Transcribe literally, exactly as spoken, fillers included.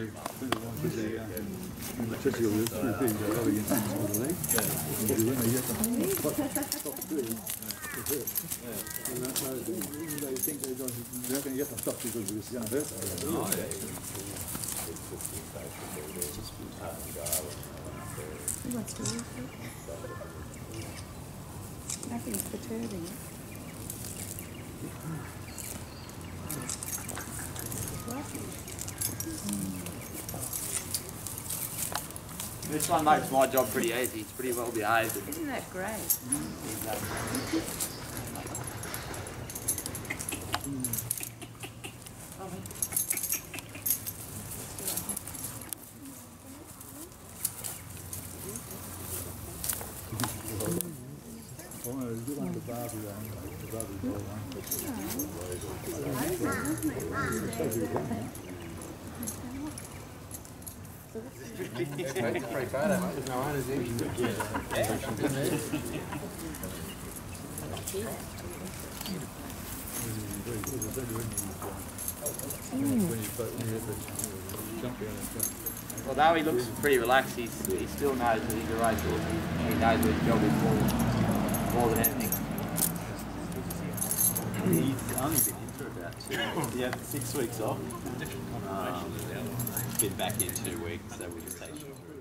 Nothing's perturbing it. This one makes my job pretty easy. It's pretty well behaved. Isn't that great? Pretty photo, mate. There's no owners in. Although he looks pretty relaxed, he's, he still knows that he's a racehorse. He knows what his job is for more than anything. He's only been in for about two weeks. Yeah, six weeks off. Um, been back in two weeks, so we just take